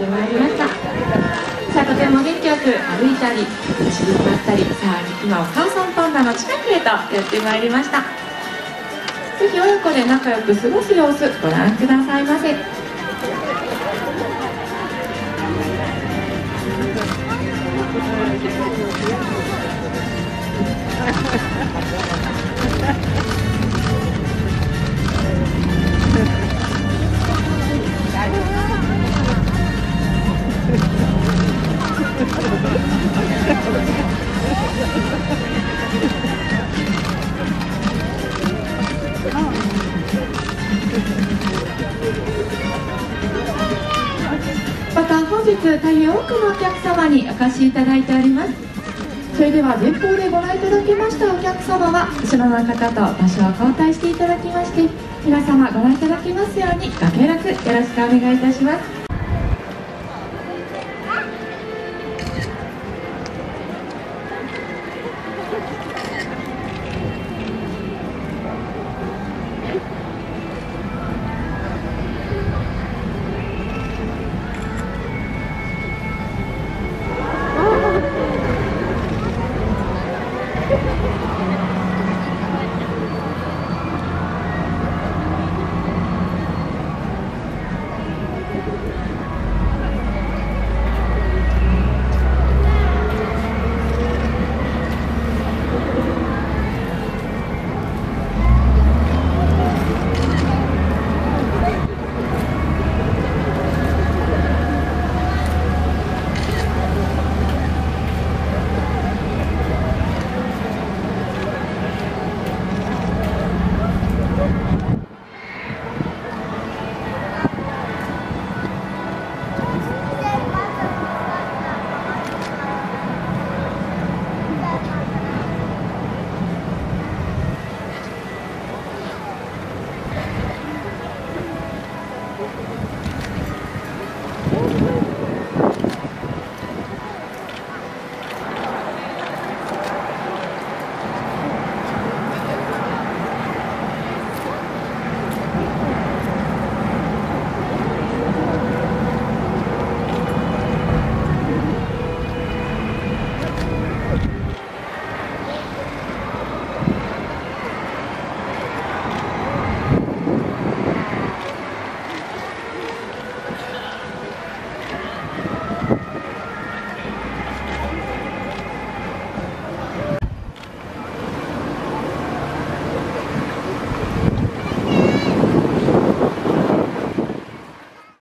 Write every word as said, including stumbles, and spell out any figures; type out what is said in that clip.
ってまいりました。さあ、とても元気よく歩いたり走り回ったり、さあ今お母さんパンダの近くへとやってまいりました。ぜひ親子で仲良く過ごす様子ご覧くださいませ。また本日大変多くのお客様にお越しいただいております。それでは前方でご覧いただきましたお客様は後ろの方と場所を交代していただきまして、皆様ご覧いただきますようにご協力よろしくお願いいたします。